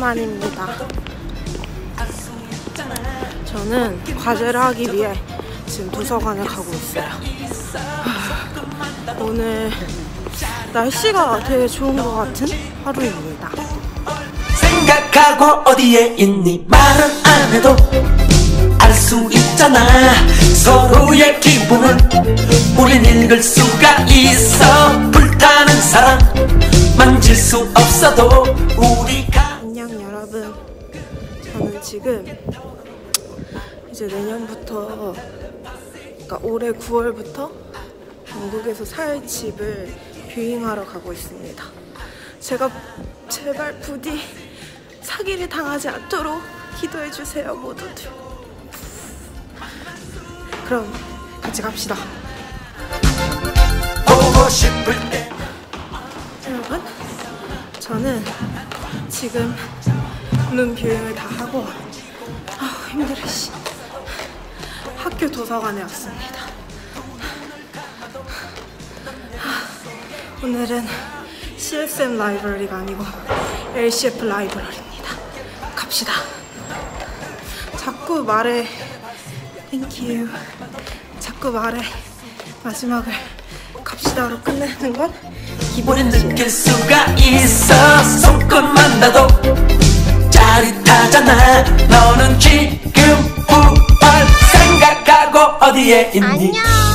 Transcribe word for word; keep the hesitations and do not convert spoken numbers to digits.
오랜만입니다. 저는 과제를 하기 위해 지금 도서관에 가고 있어요. 오늘 날씨가 되게 좋은 것 같은 하루입니다. 생각하고 어디에 있니 말은 안 해도 알 수 있잖아. 서로의 기분은 우린 읽을 수가 있어. 불타는 사랑 만질 수 없어도 우리가. 안녕 여러분, 저는 지금 이제 내년부터, 그러니까 올해 구월부터 영국에서 살 집을 뷰잉하러 가고 있습니다. 제가 제발 부디 사기를 당하지 않도록 기도해주세요 모두들. 그럼 같이 갑시다. 보고 싶을 때. 여러분, 저는 지금 룸 뷰잉을 다 하고 아우 힘들어 씨 학교 도서관에 왔습니다. 오늘은 씨에스엠 라이브러리가 아니고 엘씨에프 라이브러리입니다. 갑시다. 자꾸 말해 Thank you. 자꾸 말해 마지막을 갑시다로 끝내는 건 우린 기본이지. 느낄 수가 있어. 손끝만 닿아도 짜릿하잖아. 너는 지금 무얼 생각하고 어디에 있니? 안녕.